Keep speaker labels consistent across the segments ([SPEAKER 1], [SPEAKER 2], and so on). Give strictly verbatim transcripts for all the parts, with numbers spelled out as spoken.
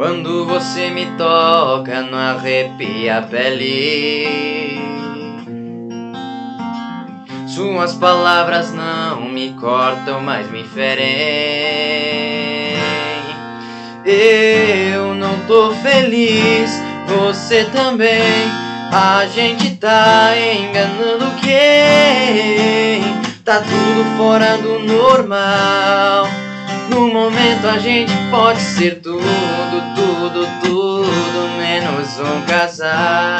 [SPEAKER 1] Quando você me toca, não arrepia a pele. Suas palavras não me cortam, mas me ferem. Eu não tô feliz, você também. A gente tá enganando quem? Tá tudo fora do normal. No momento a gente pode ser tudo, tudo, tudo, menos um casal.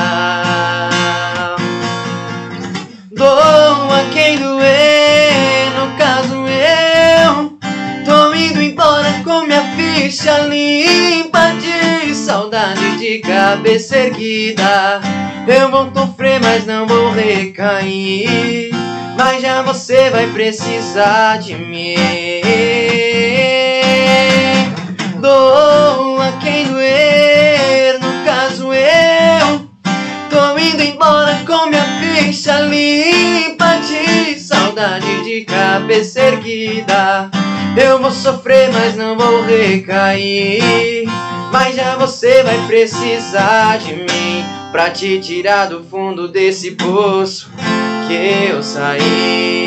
[SPEAKER 1] Doa quem doer, no caso eu. Tô indo embora com minha ficha limpa de saudade, de cabeça erguida. Eu vou sofrer, mas não vou recair. Mas já você vai precisar de mim. Doa quem doer, no caso eu. Tô indo embora com minha ficha limpa de saudade, de cabeça erguida. Eu vou sofrer, mas não vou recair. Mas já você vai precisar de mim pra te tirar do fundo desse poço que eu saí.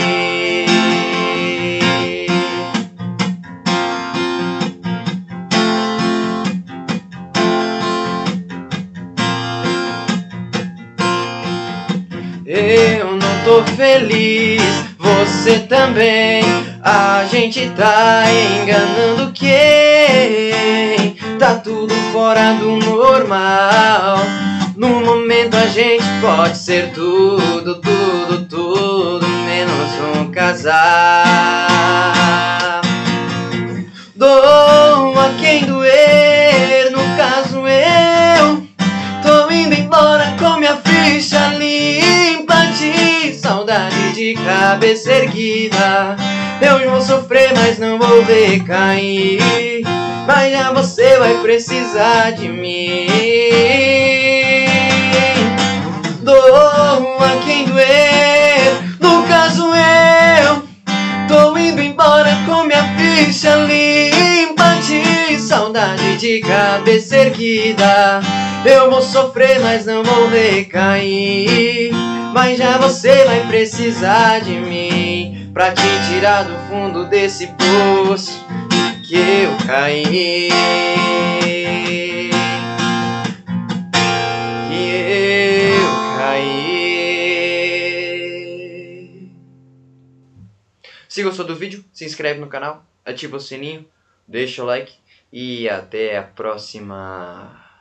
[SPEAKER 1] Eu não tô feliz, você também. A gente tá enganando quem? Tá tudo fora do normal. No momento a gente pode ser tudo, tudo, tudo, menos um casal. Doa quem doer, no caso eu. Tô indo embora com minha ficha limpa de saudade, de cabeça erguida. Eu vou sofrer, mas não vou recair. Mas já você vai precisar de mim. Doa quem doer, no caso eu. Tô indo embora com minha ficha limpa de saudade, de cabeça erguida. Eu vou sofrer, mas não vou recair. Mas já você vai precisar de mim pra te tirar do fundo desse poço que eu caí. Que eu caí. Se gostou do vídeo, se inscreve no canal, ativa o sininho, deixa o like e até a próxima.